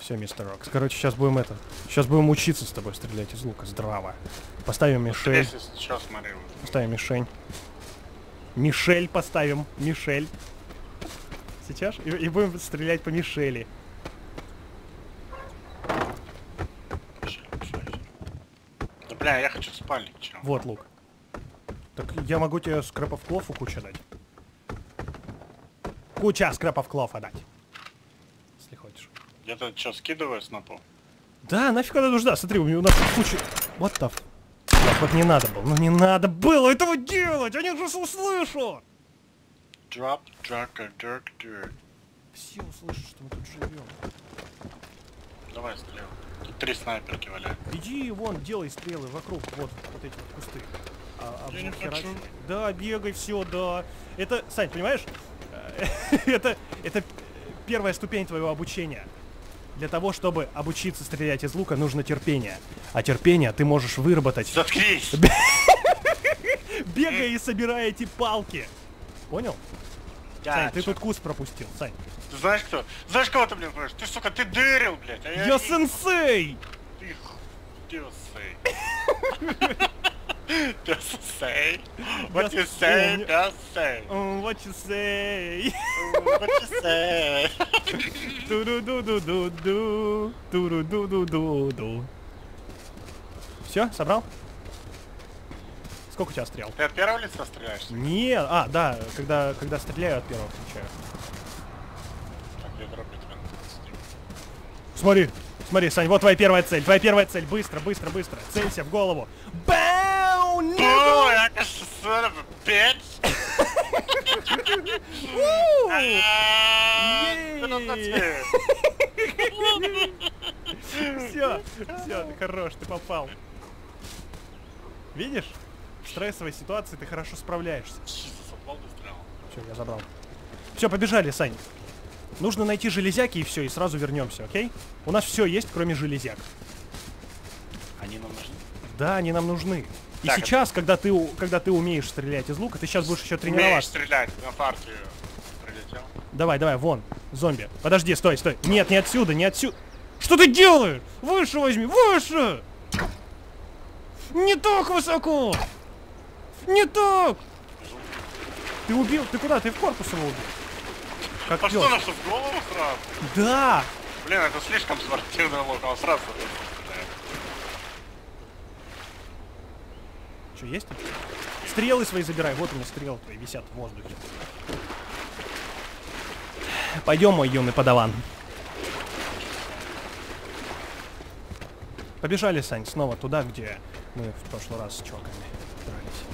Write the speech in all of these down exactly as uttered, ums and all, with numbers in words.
Все, мистер Рокс. Короче, сейчас будем это. Сейчас будем учиться с тобой стрелять из лука. Здраво. Поставим мишень. Сейчас смотри. Поставим мишень. Мишель поставим. Мишель. Сейчас? И, и будем стрелять по Мишели. Да бля, я хочу спальник, чё? Вот лук. Так я могу тебе скрэпов клофу кучу дать. Куча скрэпов клофа дать. Если хочешь. Я-то что, скидываю снопу? Да, нафиг она нужна? Смотри, у нас куча... What the f... Так вот не надо было. Ну не надо было этого делать! Они же услышат! Drop, drunker, dirk, dirt. Все услышат, что мы тут живем. Давай стрел. Тут три снайперки валяют. Иди вон, делай стрелы вокруг, вот, вот эти вот кусты. А, Я не хочу. Да, бегай, все, да. Это, Сань, понимаешь? это, это первая ступень твоего обучения. Для того, чтобы обучиться стрелять из лука, нужно терпение. А терпение ты можешь выработать... Заткнись! Бегая и собирая эти палки. Понял? Я Сань, ты чё? тут куст пропустил, Сань. Ты знаешь кто? Знаешь, кого ты, блин, говоришь? Ты, сука, ты дырил, блядь. А я, Я не- сенсей! Ты х- пёсый. Пёсый. What you say, пёсый? Oh, what you say? What you say? Туру-ду-ду-ду-ду. Туру-ду-ду-ду-ду. Все, собрал? Сколько у тебя стрел? Ты от первого лица стреляешь? Не, а, да, когда, когда стреляю от первого включаю. Так, я дроблю тебя на тридцать. Смотри, смотри, Сань, вот твоя первая цель, твоя первая цель. Быстро, быстро, быстро. Целься в голову. Бау! Ой, я, конечно, son of a bitch! Все, все, ты хорош, ты попал. Видишь? В стрессовой ситуации ты хорошо справляешься. Все, я забрал. Все, побежали, Сань. Нужно найти железяки и все, и сразу вернемся, окей? У нас все есть, кроме железяк. Они нам нужны? Да, они нам нужны. И Так, сейчас, когда ты, у- когда ты умеешь стрелять из лука, ты сейчас будешь еще Умеешь тренироваться. стрелять, на партию прилетел. Давай, давай, вон, зомби. Подожди, стой, стой. Нет, не отсюда, не отсюда. Что ты делаешь? Выше возьми, выше! Не так высоко! Не так! Ты убил, ты куда? Ты в корпус его убил? Как А что, пёс. нам что, в голову сразу? Да! Блин, это слишком спортивный лук, он сразу стреляет. Что, есть? Стрелы свои забирай. Вот у меня стрелы твои висят в воздухе. Пойдем, мой юный подаван. Побежали, Сань, снова туда, где мы в прошлый раз с чуваками дрались.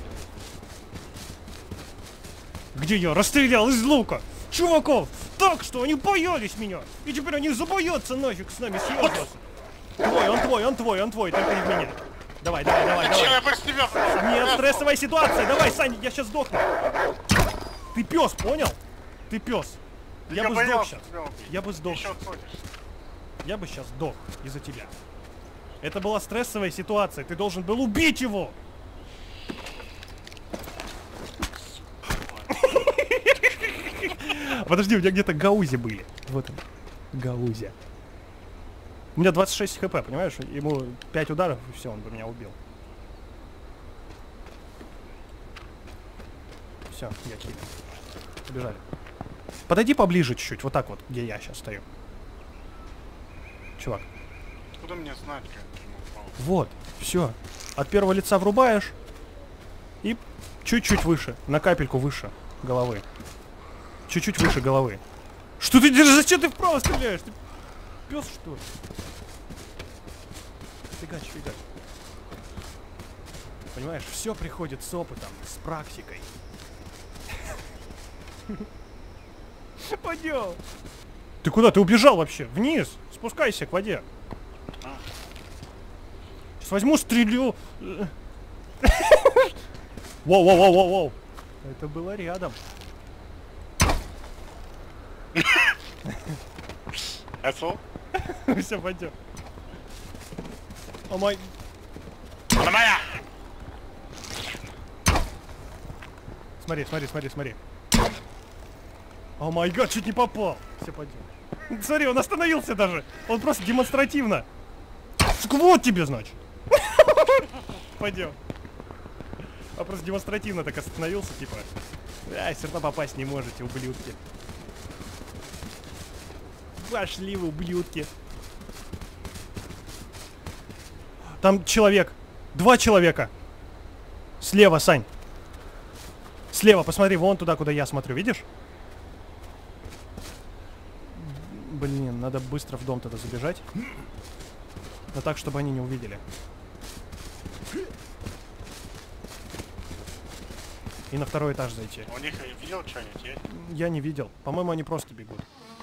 Где я расстрелял из лука чуваков так, что они боялись меня. И теперь они забоятся нафиг с нами связываться. Твой, он твой, он твой, он твой, только не в меня. Давай, давай, давай, Зачем давай. я больше тебя? Нет, стрессовая ситуация. Давай, Саня, я сейчас сдохну. Ты пес, понял? Ты пес. Я, Я бы сдох боялся сейчас. тебя убить. Я бы сдох. Еще отходишь. Я бы сейчас сдох из-за тебя. Это была стрессовая ситуация. Ты должен был убить его. Подожди, у меня где-то гаузи были. Вот он. Гаузя. У меня двадцать шесть хп, понимаешь? Ему пять ударов, и все, он бы меня убил. Все, я кину. Побежали. Подойди поближе чуть-чуть, вот так вот, где я сейчас стою. Чувак. Откуда мне знать, как ты ему упал? Вот, все. От первого лица врубаешь. И чуть-чуть выше, на капельку выше головы. Чуть-чуть выше головы. Что ты держишь? Зачем ты вправо стреляешь? Ты пес, что ли? Фигач, фигач. Понимаешь, все приходит с опытом, с практикой. Пойдем. Ты куда? Ты убежал вообще? Вниз. Спускайся к воде. Сейчас возьму, стрелю. Воу-воу-воу-воу-воу. Это было рядом. Asshole? Все, пойдем. О май... Она моя! Смотри, смотри, смотри, смотри. О май гад, чуть не попал. Все, пойдем. Смотри, он остановился даже. Он просто демонстративно. Вот тебе, значит. Пойдем. Он просто демонстративно так остановился, типа. А, все равно попасть не можете, ублюдки. Пошли вы, ублюдки. Там человек. Два человека. Слева, Сань. Слева, посмотри, вон туда, куда я смотрю, видишь? Блин, надо быстро в дом тогда забежать. Но так, чтобы они не увидели. И на второй этаж зайти. У них видел что-нибудь, есть? Я не видел. По-моему, они просто бегут.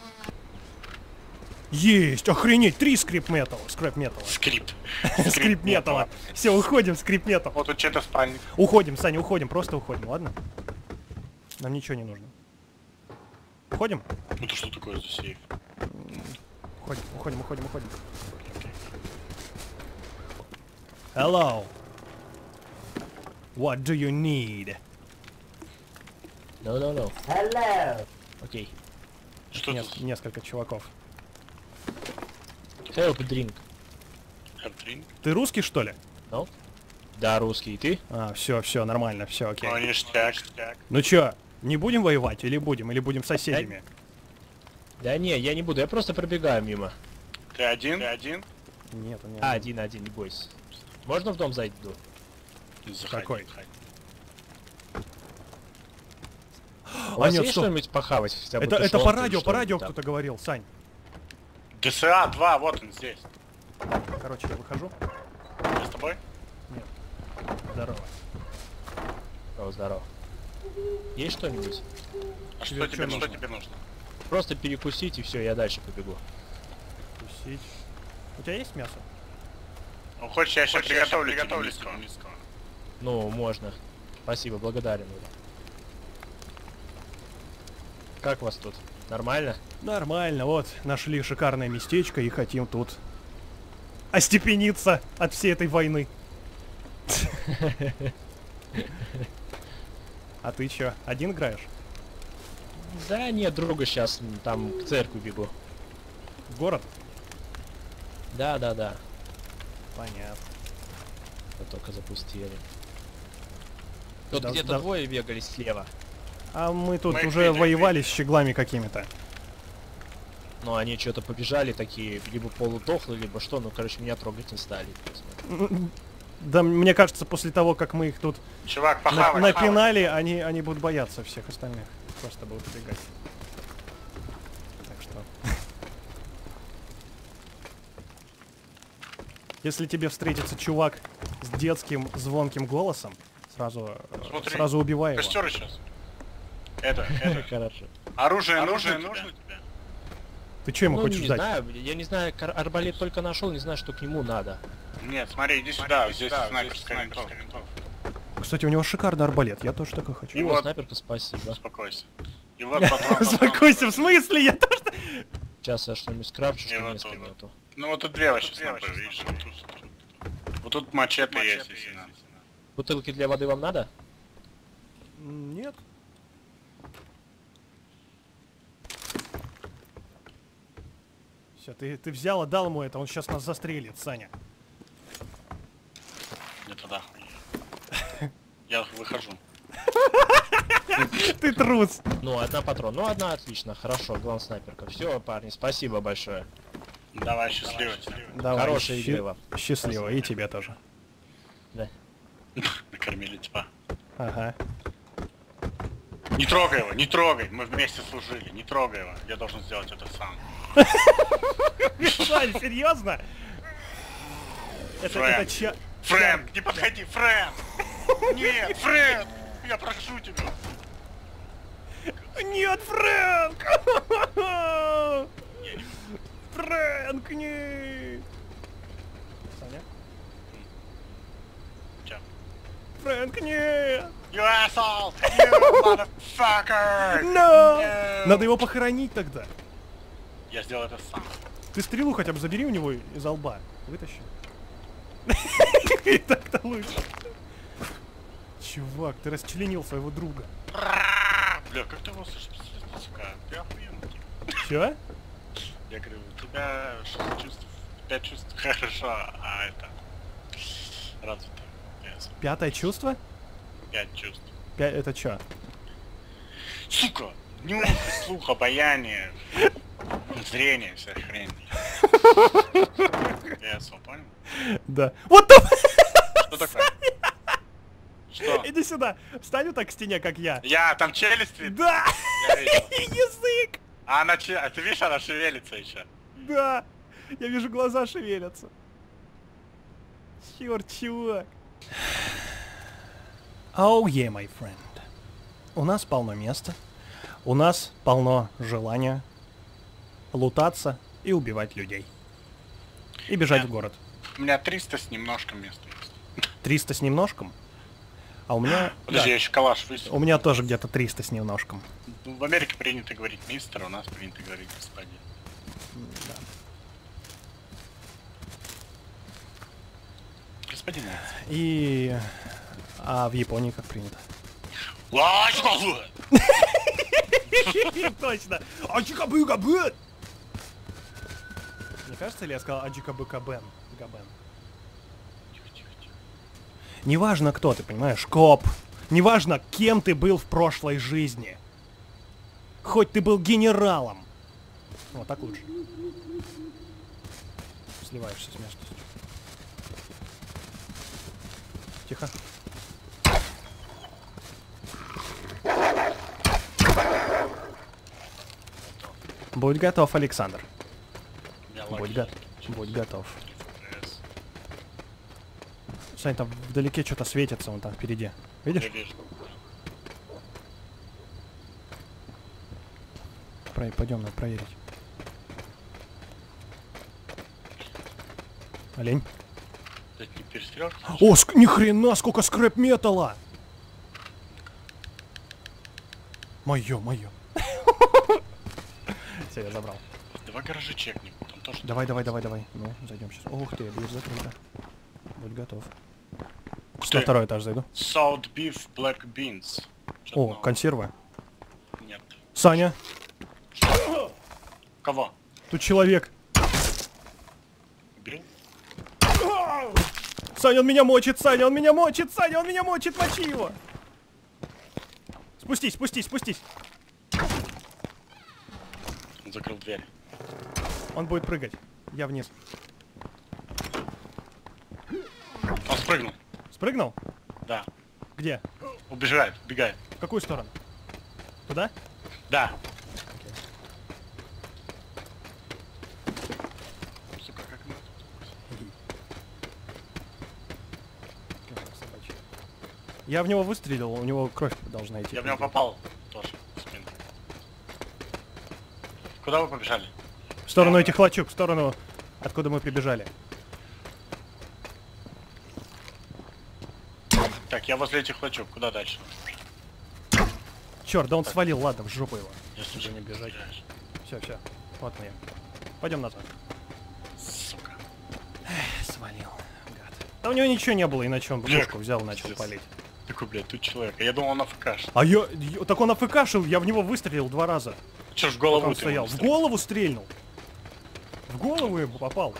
Есть! Охренеть! Три скрип металла. Скрип металла. Скрипт. Скрип металла. Все, уходим, скрип металл. Вот тут что-то спальник. Уходим, Саня, уходим, просто уходим, ладно? Нам ничего не нужно. Уходим? Это что такое за сейф? Уходим, уходим, уходим, уходим. Hello. What do you need? No, no, no. Hello. Окей. Что Нес- тут? Несколько чуваков. Help drink. Эрдрин? Ты русский, что ли? No? Да, русский. И ты? А, все, все, нормально, все, окей. О, ништяк, ништяк. Ну чё, не будем воевать или будем? Или будем соседями? Да не, я не буду, я просто пробегаю мимо. Ты один? Ты один? Нет, у меня... А, один, один, не бойся. Можно в дом зайду? Заходи, Какой? заходи. У вас нет, есть стоп. что-нибудь похавать? Хотя бы Это, это тушенку по или радио, по что-нибудь радио там? кто-то говорил, Сань. ДСА два, вот он здесь. Короче, я выхожу. Я с тобой? Здорово. О, здорово. Есть что-нибудь? А Тебе что тебе, чё что нужно? тебе нужно? Просто перекусить и все, я дальше побегу. Тусить. У тебя есть мясо? Ну, хочешь, я сейчас Хочешь, приготовлю, я щас приготовлю приготовлю миску. Ну, можно. Спасибо, благодарен. Оля. Как вас тут? Нормально? Нормально, вот, нашли шикарное местечко и хотим тут остепениться от всей этой войны. А ты чё, один играешь? Да нет, друга сейчас там к церкви бегу. В город? Да, да, да. Понятно. Мы только запустили. Тут Да- где-то да- двое бегали слева. А мы тут Мы их уже видели, воевали с щеглами какими-то. Но они что-то побежали такие, либо полудохлые, либо что, ну короче, меня трогать не стали. Да, мне кажется, после того, как мы их тут Чувак, на- похавай, напинали, они, они будут бояться всех остальных. Просто будут убегать. Так что... Если тебе встретится чувак с детским звонким голосом, сразу, э, Смотри, сразу убивай его. Костер сейчас. Это, это. Хорошо. Оружие, Оружие нужно, нужно тебе? Ты что ему Ну, хочешь не дать? знаю, я не знаю, кар- арбалет только нашел, не знаю, что к нему надо. Нет, смотри, иди сюда, здесь снайперская винтовка. Кстати, у него шикарный арбалет, я тоже такой хочу. И О, вот- снайперка, спасибо. Успокойся. И вот патрон, патрон. Успокойся, в смысле? Я тоже... Сейчас я что-нибудь скрафчу, И что вот места он. нету. Ну вот тут две вообще снайперы, видишь? Вот тут, вот тут мачете есть, если надо. Бутылки для воды вам надо? Нет. Все, ты, ты взял, отдал ему это, он сейчас нас застрелит, Саня. Это да. Я выхожу. Ты трус. Ну, одна патрон. Ну, одна отлично, хорошо, главное снайперка. Все, парни, спасибо большое. Давай, счастливо. Давай, Хорошей щи- игры вам. Счастливо, и тебе тоже. Да. Накормили типа. Ага. Не трогай его, не трогай, мы вместе служили, не трогай его, я должен сделать это сам. Сань, серьезно? Это, Фрэнк. это ча... Фрэнк, не подходи, Фрэнк! Нет, Фрэнк! Я прошу тебя! Нет, Фрэнк! Фрэнк, нет! Саня? Чё? Фрэнк, нет! You asshole! You motherfucker! No! No! Надо его похоронить тогда. Я сделал это сам. Ты стрелу хотя бы забери у него из лба. Вытащи. И так-то лучше. Чувак, ты расчленил своего друга. Бля, как ты его слышишь? Сука, ты охуенный. Чё? Я говорю, у тебя шесть чувств, пять чувств хорошо, а это развито. Yes. Пятое чувство? Пять чувств. Пя... Это чё? Сука! Нюх, слух, обаяние, зрение, вся хрень. Я понял? Да. Вот там! Что такое? Что? Иди сюда. Встань вот так к стене, как я. Я, там челюсть видно? Да! Я видел. Язык! А она че... А ты видишь, она шевелится еще. Да! Я вижу, глаза шевелятся. Черт, чувак. Oh yeah, my friend. У нас полно места. У нас полно желания лутаться и убивать людей. И бежать Нет. в город. У меня триста с немножком места есть. триста с немножком. А у меня... Подожди, да, я еще калаш выстрелил. у меня тоже где-то триста с немножком. Ну, в Америке принято говорить мистер, а у нас принято говорить господин. Да. Господин. И... А в Японии как принято? А, что? Точно! Аджикабы-габы! Не кажется ли я сказал аджикабы-габен? Габен. Неважно кто ты, понимаешь, коп. Неважно, кем ты был в прошлой жизни. Хоть ты был генералом. Вот так лучше. Сливаешься с местностью. Тихо. Будь готов, Александр. Будь, го... Будь готов. Сань, там вдалеке что-то светится, вон там впереди. Видишь? Про... Пойдем, надо проверить. Олень. Это не перестрелка? О, ск... ни хрена, сколько скрэп-металла! Мое, мое. Все, я забрал. Давай гаражи чекнем. Там тоже... Давай, давай, давай, давай. Ну, зайдем сейчас. Ух ты, дверь закрыта. Будь готов. На второй этаж зайду. Salt beef, black beans. Чё-то О, новое. консервы. Нет. Саня, Кого? тут человек. Убил? Саня, он меня мочит, Саня, он меня мочит, Саня, он меня мочит, мочи его. Спустись, спустись, спустись. Он закрыл дверь. Он будет прыгать. Я вниз. Он спрыгнул. Спрыгнул? Да. Где? Убежает, убегает. В какую сторону? Туда? Да. Сука, как мы... Я в него выстрелил, у него кровь должна идти. Я в него попал тоже в спину. Куда вы побежали? В сторону этих лачуг, в сторону, откуда мы прибежали. Так, я возле этих лачуг. Куда дальше? Черт, да он свалил, ладно, в жопу его. Если Уже не бежать. стреляешь. Все, все. Вот мы. Пойдем назад. Сука. Эх, свалил, гад. Да у него ничего не было, иначе он бы Бля, пушку взял и начал пиздец. палить. Такой, блядь, тут человек. Я думал, он АФК. А я, я- так он АФКшил, я в него выстрелил два раза. Че ж в Пока голову он ты стоял. ему В стрелял? голову стрельнул. В голову ему попал.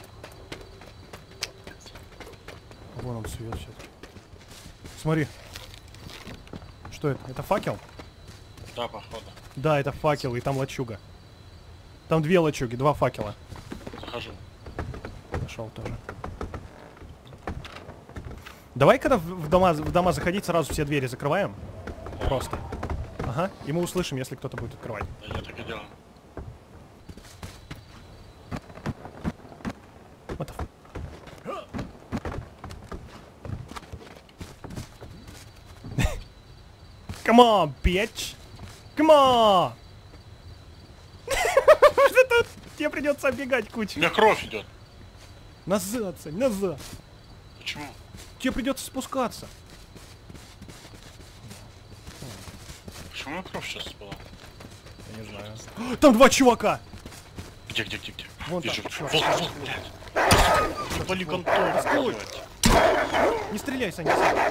Вон он свет сейчас. Смотри. Что это? Это факел? Да, походу. Да, это факел, и там лачуга. Там две лачуги, два факела. Захожу. Нашел тоже. Давай, когда в в дома, в дома заходить, сразу все двери закрываем. Просто. Ага. И мы услышим, если кто-то будет открывать. Да, я так и делаю. What the f- Come on, bitch! Come on! Что-то тебе придется оббегать У кучу. меня кровь идет. Назад, Сань, назад. Почему? Тебе придется спускаться. Почему у меня кровь сейчас была? Я не знаю. Там два чувака! Где, где, где, где? Вон Вижу. там, чёрт. Вот, вот, блядь. Завали контор. Раскрой. Не стреляй, Саня, не стреляй.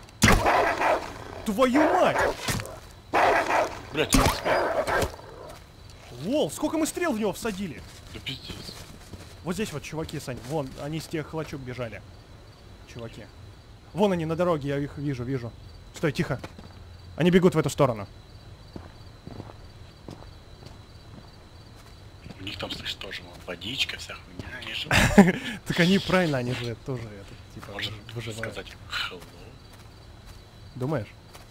Твою мать! Блядь, я не успел. Лол, сколько мы стрел в него всадили? Да пиздец. Вот здесь вот чуваки, Сань. Вон, они с тех лачуг бежали. Чуваки. Вон они на дороге, я их вижу, вижу. Стой, тихо. Они бегут в эту сторону. У них там, слышь, тоже вот, водичка, вся хуйня, они же... Так они правильно, они же тоже это, типа, Можно выживают. сказать им hello. Думаешь?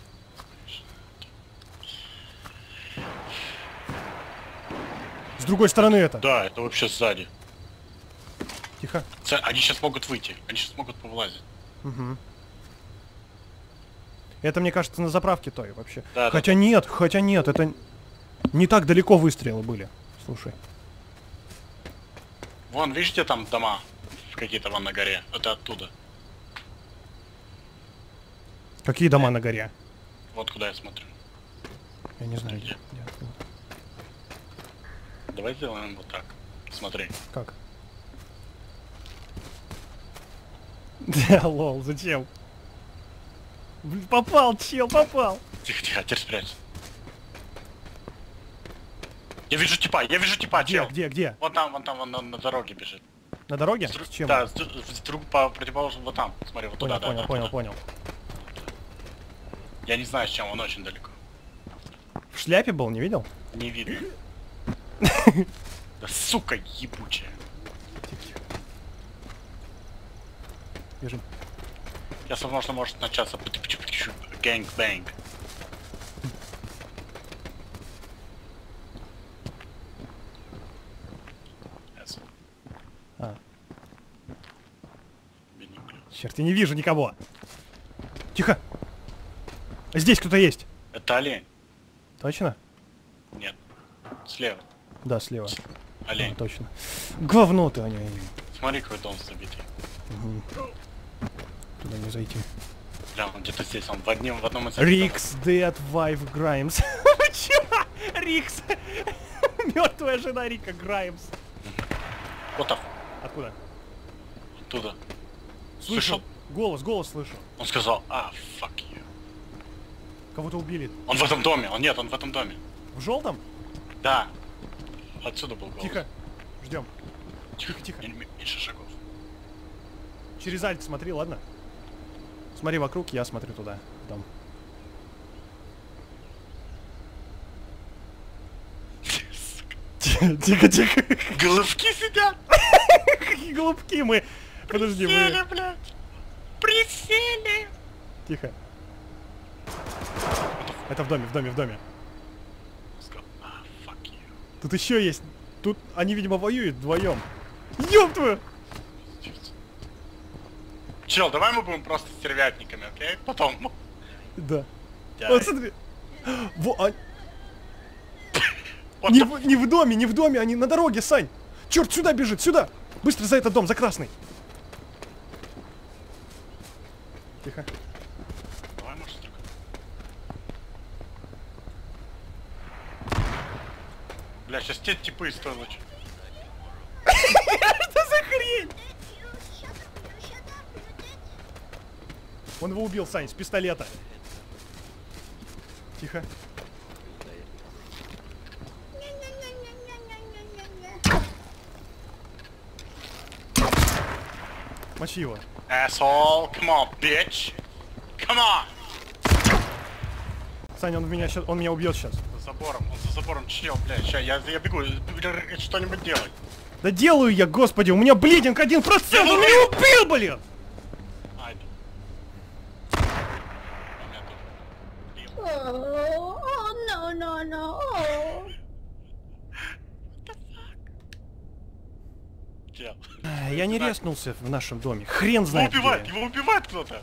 С другой стороны это. Да, это вообще сзади. Тихо. Ц- Они сейчас могут выйти, они сейчас могут повылазить. Угу. Это, мне кажется, на заправке той вообще. Да, да, хотя нет, хотя нет, это не так далеко выстрелы были. Слушай. Вон, видите, там дома какие-то вон на горе. Это оттуда. Какие дома на горе? Вот куда я смотрю. Я не знаю, где. где откуда. Давай сделаем вот так. Смотри. Как? Да, лол, зачем? Блин, попал, чел, попал. Тихо, тихо, теперь спрячь. Я вижу типа, я вижу типа, Где, чел. где, где? Вон там, вон там, вон на, на дороге бежит. На дороге? С друг- С чем? Да, с, друг- с друг по противоположному, вот там. Смотри, вот Понял, туда, понял, да, да, понял, туда. понял. Я не знаю, с чем, он очень далеко. В шляпе был, не видел? Не видно. Да сука ебучая. Бежим. Сейчас, возможно, может начаться гэнг-бэнг. А, Бенюклю. черт, я не вижу никого. Тихо. Здесь кто-то есть. Это олень. Точно? Нет. Слева. Да, слева. Олень. А, точно. Говно ты, они. Смотри, какой дом забитый. Угу. Туда не зайти. Бля, он где-то здесь, он в одном, в одном из... Рикс, Dead Wife Граймс. Чё? Рикс. Мертвая жена Рика Граймс. Вот так, Откуда? оттуда. Слышал? Голос, голос слышу. Он сказал, а, fuck you. Кого-то убили. Он в этом доме, он нет, он в этом доме. В желтом? Да. Отсюда был голос. Тихо. Ждем. Тихо, тихо. М- Меньше шагов. Через альт смотри, ладно? Смотри вокруг, я смотрю туда, в дом. Тихо, тихо. Головки сидят! Какие голубки мы. Подожди, Присели, мы... блядь! Присели! Тихо. Это в доме, в доме, в доме. Он сказал, а, fuck you. Тут еще есть. Тут они, видимо, воюют вдвоем. Ёб твою! Чел, давай мы будем просто стервятниками, окей? Потом. Да. Я- Вот смотри. Во, а- Вот не, так. в, не в доме, не в доме, они на дороге, Сань. Черт, сюда бежит, сюда. Быстро за этот дом, за красный. Тихо. Давай, может, с другой. Бля, сейчас те типы из той лучи. Что за хрень? Он его убил, Сань, с пистолета. Тихо. Мочи его. Asshole, come on, bitch! Come on! Саня, он в меня сейчас, он меня убьет сейчас. За забором, он за забором, чел, бля, ща, я, я бегу, что-нибудь делай. Да делаю я, господи, у меня блидинг один процент, он меня убил, блин! Ай, да. Он меня тоже убил. Oh, oh no, no, no. Oh. Чел. Я не резнулся в нашем доме. Хрен Его знает убивает, где. его убивает кто-то.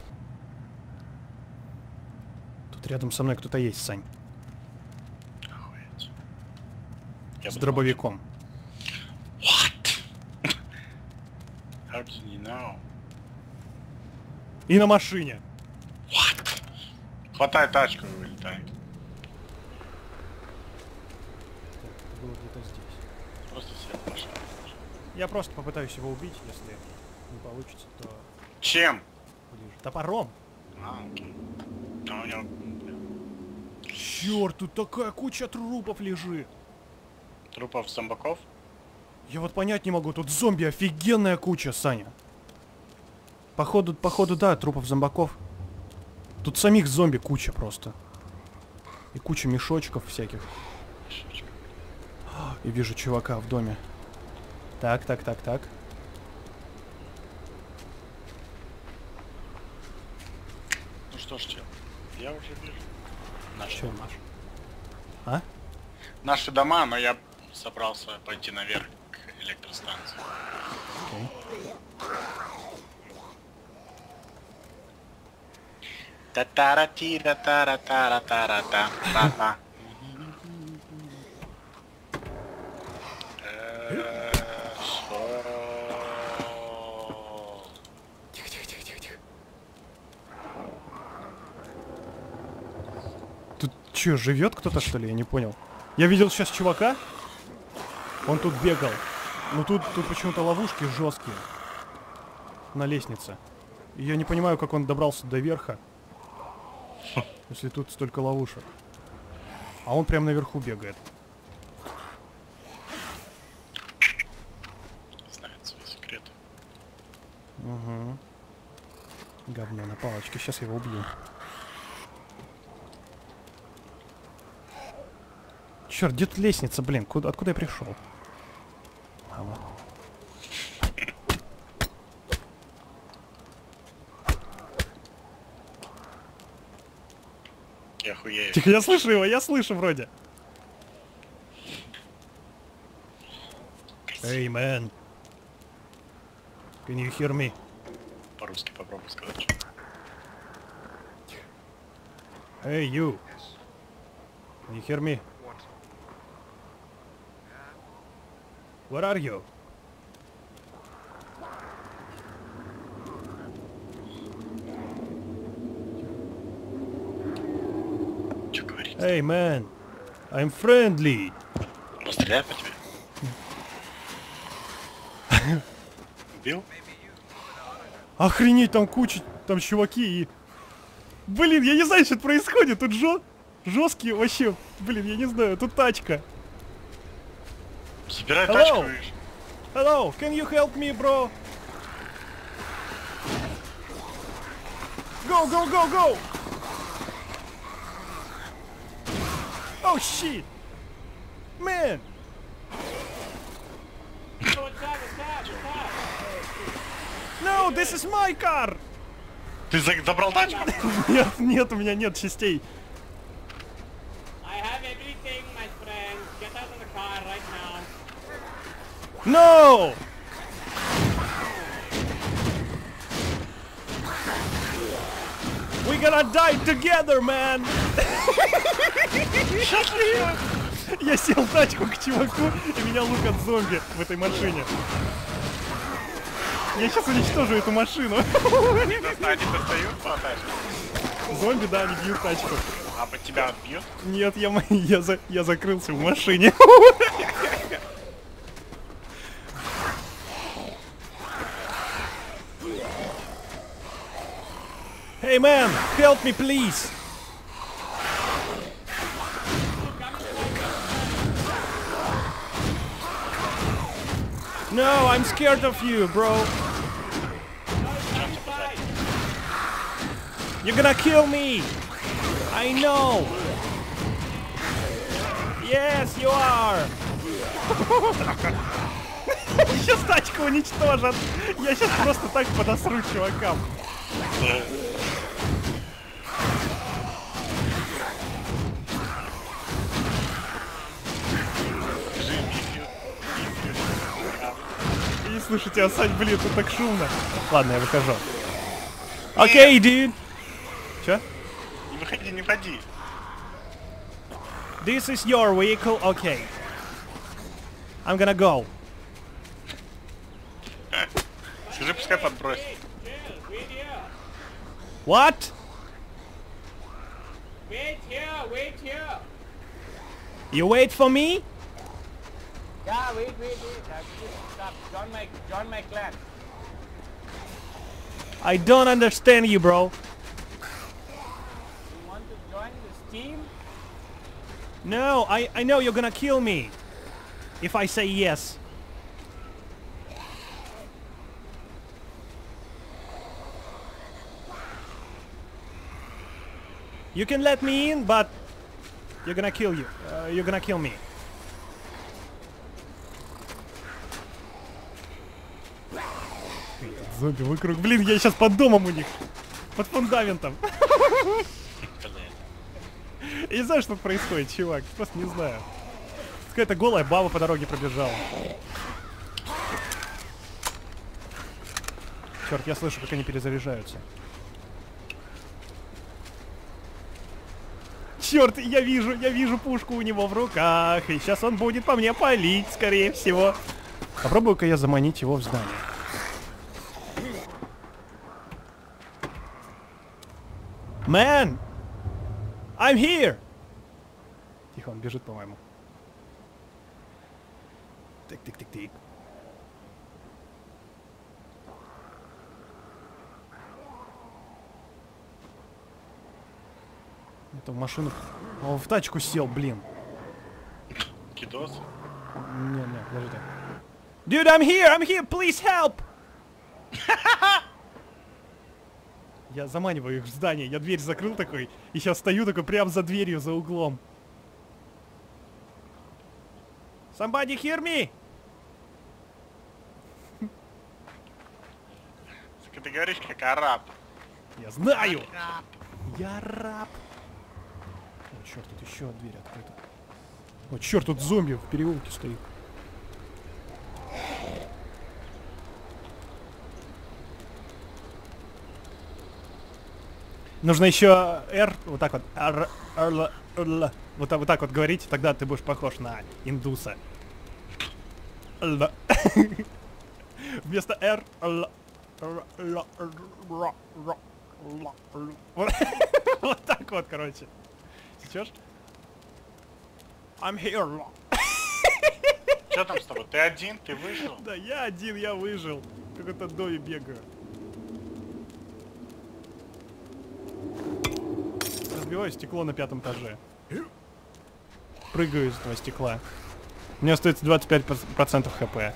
Тут рядом со мной кто-то есть, Сань. Охуеть. Я С бы дробовиком. думал, What? How did you know? И на машине. What? Хватай тачку и вылетай. Это было где-то здесь. Просто сел в машину. Я просто попытаюсь его убить, если не получится, то Чем? ближе. Топором. А, окей. А у него... Черт, тут такая куча трупов лежит. Трупов зомбаков? Я вот понять не могу, тут зомби офигенная куча, Саня. Походу, походу, да, трупов зомбаков. Тут самих зомби куча просто. И куча мешочков всяких. И вижу чувака в доме. Так, так, так, так. Ну что ж, чел, я уже вижу. Наши Чё? дома. А? Наши дома, но я собрался пойти наверх к электростанции. Окей. Та-та-ра-ти-ра-та-ра-та-ра-та-ра-та. Тихо, тихо, тихо, тихо, тихо. Тут чё, живет кто-то, что ли? Я не понял. Я видел сейчас чувака. Он тут бегал. Но тут, тут почему-то ловушки жесткие. На лестнице. И я не понимаю, как он добрался до верха. Если тут столько ловушек. А он прям наверху бегает. Знает свои секреты. Угу. Говно на палочке. Сейчас я его убью. Черт, где тут лестница, блин? Куда, откуда я пришел? А, вот. Я хуею. Тихо, я слышу его, я слышу вроде. Hey, man. Can you hear me? По-русски попробуй сказать. Hey, you. Can you hear me? Where are you? Что говорить? Hey, man. I'm friendly. Он стреляет по тебе? Убил? Охренеть, там куча, там чуваки и... Блин, я не знаю, что происходит. Тут жё... жесткие вообще... Блин, я не знаю, тут тачка. Собирай Hello. тачку и... Hello, can you help me, bro? Go, go, go, go! Oh shit! Man! No, this is my car! Ты за- забрал тачку? Нет, нет, у меня нет частей. I have everything, my friend. Get out of the car right now. No! We gonna die together, man! Я сел в тачку к чуваку, и меня лупят зомби в этой машине. Я сейчас уничтожу эту машину. Они достают по тачке. Зомби, да, они бьют тачку. А под тебя бьет? Нет, я, мо- я, за- я закрылся в машине. Hey man, help me please. No, I'm scared of you, bro. You're gonna kill me. I know. Yes, you are. Сейчас тачку уничтожат. Я сейчас просто так подосру чувакам. И слушайте, а Сань, блин, тут так шумно. Ладно, я выхожу. Окей, dude. Чё? Не выходи, не входи. This is your vehicle, okay. I'm gonna go. Скажи, пускай подбросит. Chill, wait here. What? Wait here, wait here. You wait for me? Yeah, wait, wait, wait. That's it. Stop. Join my, join my clan. I don't understand you, bro. You want to join this team? No, I, I know you're gonna kill me. If I say yes. You can let me in, but you're gonna kill you. Uh, you're gonna kill me. Зомби вокруг. Блин, я сейчас под домом у них. Под фундаментом. Я не знаю, что происходит, чувак. Просто не знаю. Какая-то голая баба по дороге пробежала. Черт, я слышу, как они перезаряжаются. Черт, я вижу, я вижу пушку у него в руках. И сейчас он будет по мне палить, скорее всего. Попробую-ка я заманить его в здание. Man! I'm here! Тихо, он бежит, по-моему. Тик-тик-тик-тик. Это в машину... Он в тачку сел, блин. Кидос? Не, не, подожди. Dude, I'm here, I'm here, please help! Я заманиваю их в здание, я дверь закрыл такой, и сейчас стою такой прям за дверью, за углом. Somebody hear me? Ты говоришь как араб. Я знаю! Я раб! О, черт, тут еще дверь открыта. О, черт, тут зомби в переулке стоит. Нужно еще R, вот так вот, R, R, R, вот, так, вот так вот говорить, тогда ты будешь похож на индуса. Вместо R, R, R, R, вот так вот, короче. Сейчас. I'm here. Что там с тобой? Ты один? Ты выжил? Да, я один, я выжил. В каком-то доме бегаю. Разбиваю стекло на пятом этаже. Прыгаю из этого стекла. У меня остается двадцать пять процентов хп.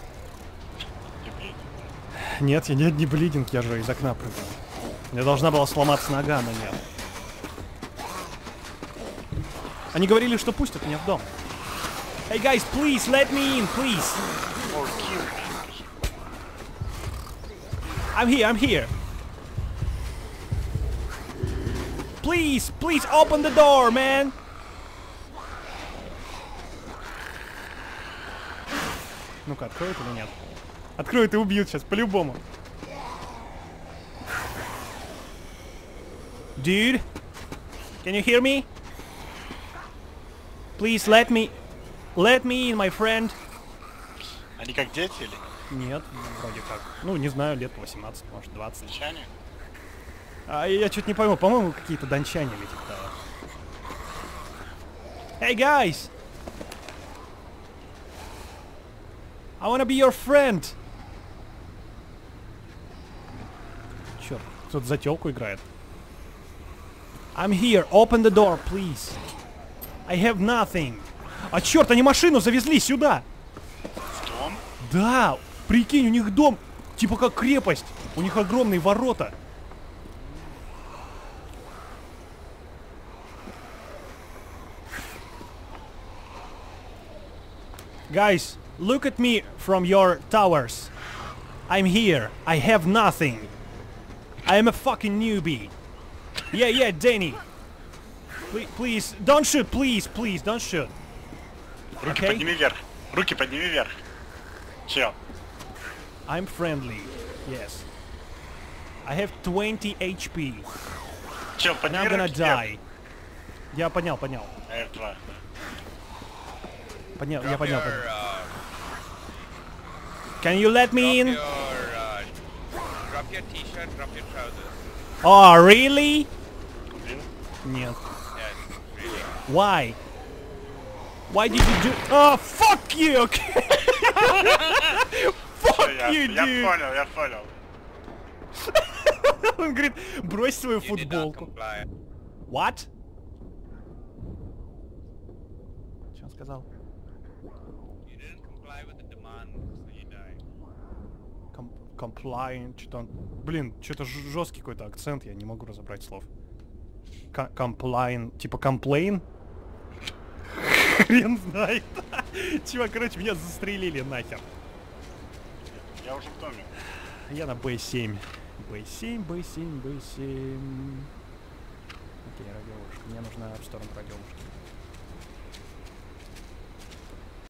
Нет, я не, не блидинг, я же из окна прыгаю. У меня должна была сломаться нога, но нет. Они говорили, что пустят меня в дом. Hey guys, please let me in, please. I'm here, I'm here. Please, please open the door, man. Ну-ка, откроет или нет? Откроет и убьют сейчас, по-любому. Dude, can you hear me? Please let me, let me in, my friend. Они как дети или? Нет, вроде как. Ну, не знаю, лет восемнадцать, может, двадцать. Датчане? А я что-то не пойму, по-моему, какие-то дончане или типа того. Hey, guys! I wanna be your friend! Черт, кто-то за тёлку играет. I'm here, open the door, please. I have nothing. А черт, они машину завезли сюда! Дом? Да, прикинь, у них дом, типа как крепость. У них огромные ворота. Guys, look at me from your towers. I'm here. I have nothing. I am a fucking newbie. Yeah, yeah, Danny. Please, please, don't shoot, please, please, don't shoot. Руки Okay? подними вверх. Руки подними вверх. Чел. I'm friendly. Yes. I have twenty H P. Чел, And подними I'm gonna руки вверх. die. Я поднял, поднял. эф два. Поднял, я поднял, поднял. Can you let me in? Your, uh, drop your t-shirt, drop your trousers. Oh, really? Убил? Нет. Yes, really. Why? Why did you do? Oh, fuck you! Fuck Я, you, я dude! понял, я понял. Он говорит, брось свою You did not футболку. comply. What? Что он сказал? You didn't comply with the demand, so you die. Com compliant, что-то он... Блин, что-то жесткий какой-то акцент, я не могу разобрать слов. Комплайн, типа комплейн? Хрен знает. Чувак, короче, меня застрелили нахер. Я уже в доме. Я на бэ семь. бэ семь, бэ семь, бэ семь. Окей, радиовушка. Мне нужна в сторону радиовушки.